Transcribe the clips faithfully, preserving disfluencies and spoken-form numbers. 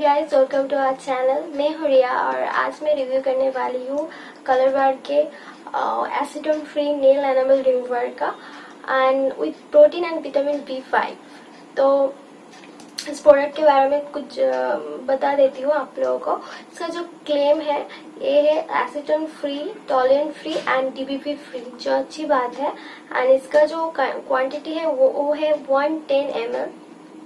Guys, welcome to our channel. मैं हूँ रिया और आज मैं रिव्यू करने वाली हूँ कलर बार के acetone free nail enamel remover का and with protein and vitamin B five. तो इस प्रोडक्ट के बारे में कुछ बता देती हूँ आप लोगों को। इसका जो क्लेम है ये है acetone free, tolerant free and DBP free, जो अच्छी बात है। एंड इसका जो क्वांटिटी है वो, वो है one ten M L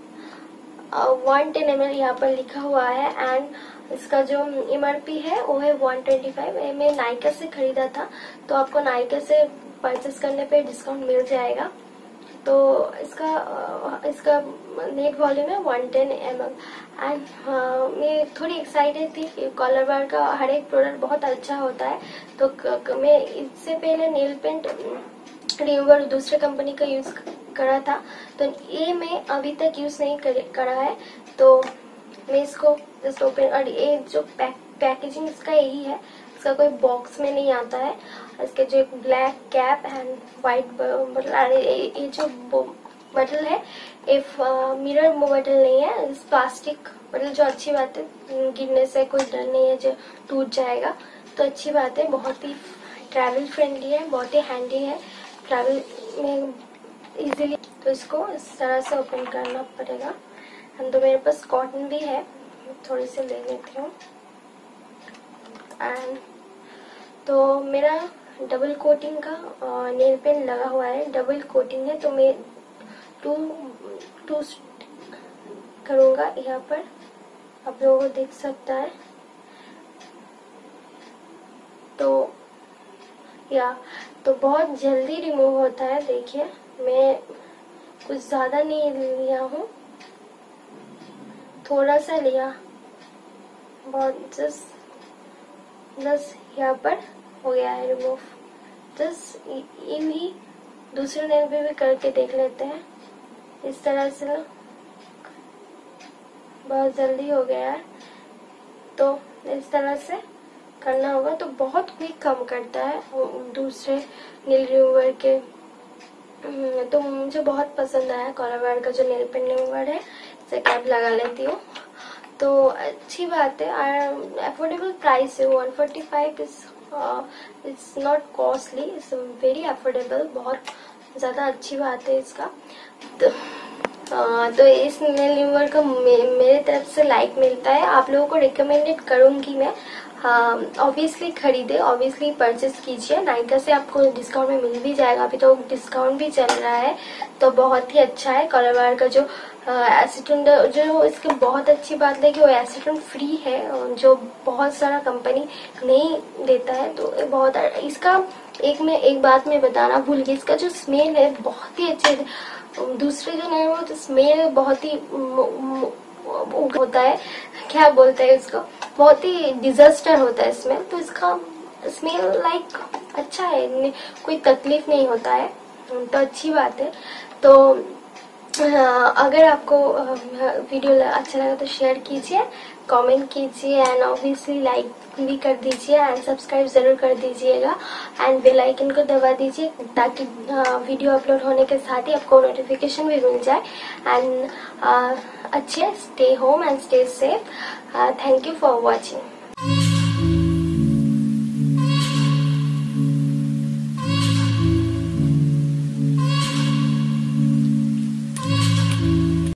one ten M L यहाँ पर लिखा हुआ है। एंड इसका जो एमआरपी है वो है वन ट्वेंटी फाइव। मैं नाइका से खरीदा था, तो आपको नाइका से परचेस करने पे डिस्काउंट मिल जाएगा। तो इसका इसका नेट वॉल्यूम है one ten M L. And मैं थोड़ी एक्साइटेड थी कि कलर बार का हर एक प्रोडक्ट बहुत अच्छा होता है। तो मैं इससे पहले नेल पेंट रिमूवर दूसरे कंपनी का यूज करा था, तो ये मैं अभी तक यूज नहीं कर, करा है। तो मैं इसको जस्ट ओपन, और ये जो पैक, पैकेजिंग इसका यही है। इसका कोई बॉक्स में नहीं आता है। इसके जो एक ब्लैक कैप एंड व्हाइट बटल, ये जो बटल है ये मिरर बटल नहीं है, इस प्लास्टिक बटल, जो अच्छी बात है। गिरने से कोई डर नहीं है जो टूट जाएगा, तो अच्छी बात है। बहुत ही ट्रैवल फ्रेंडली है, बहुत ही हैंडी है ट्रैवल में इजीली। तो इसको इस तरह से ओपन करना पड़ेगा। एंड तो मेरे पास कॉटन भी है, थोड़ी सी ले लेती हूँ। एंड तो मेरा डबल कोटिंग का नेल पेंट लगा हुआ है, डबल कोटिंग है। तो मैं टू टू करूँगा यहाँ पर, आप लोगों को देख सकता है। तो या तो बहुत जल्दी रिमूव होता है। देखिए, मैं कुछ ज्यादा नहीं लिया हूँ, थोड़ा सा लिया, बहुत जस्ट जस्ट यहाँ पर हो गया है रिमूव। जस्ट ये भी दूसरे नेल पे भी करके देख लेते हैं। इस तरह से बहुत जल्दी हो गया है। तो इस तरह से करना होगा, तो बहुत क्विक काम करता है दूसरे नेल रिमूवर के। तो मुझे बहुत पसंद आया कलर बार का जो नेल पेंट रिमूवर है। इसे कैप लगा लेती हूँ, तो अच्छी बात है। और अफोर्डेबल प्राइस है, one forty five is it's not costly, it's very affordable. बहुत ज्यादा अच्छी बात है इसका। तो आ, तो इस नेल रिमूवर का मे, मेरे तरफ से लाइक मिलता है। आप लोगों को रिकमेंडेड करूंगी मैं। हाँ, ऑब्वियसली खरीदे, ऑब्वियसली परचेस कीजिए। नाइका से आपको डिस्काउंट में मिल भी जाएगा, अभी तो डिस्काउंट भी चल रहा है। तो बहुत ही अच्छा है कलर बार का जो एसीटोन, जो इसकी बहुत अच्छी बात है कि वो एसीटोन फ्री है, जो बहुत सारा कंपनी नहीं देता है। तो बहुत इसका एक में एक बात मैं बताना भूल गई, इसका जो स्मेल है बहुत ही अच्छे। दूसरे जो नहीं वो तो स्मेल बहुत ही होता है, क्या बोलते हैं इसको, बहुत ही डिजास्टर होता है स्मेल। तो इसका स्मेल लाइक अच्छा है, कोई तकलीफ नहीं होता है, तो अच्छी बात है। तो अगर आपको वीडियो अच्छा लगा तो शेयर कीजिए, कमेंट कीजिए एंड ऑब्वियसली लाइक भी कर दीजिए एंड सब्सक्राइब जरूर कर दीजिएगा। एंड बेल आइकन को दबा दीजिए ताकि वीडियो अपलोड होने के साथ ही आपको नोटिफिकेशन भी मिल जाए। एंड अच्छे stay home and stay safe. Thank you for watching.